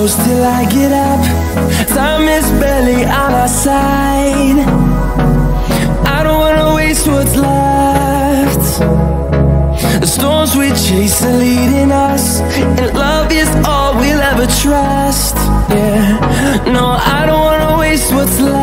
close till I get up. Time is barely on our side. I don't wanna waste what's left. The storms we chase are leading us, and love is all we'll ever trust. Yeah, no, I don't wanna waste what's left.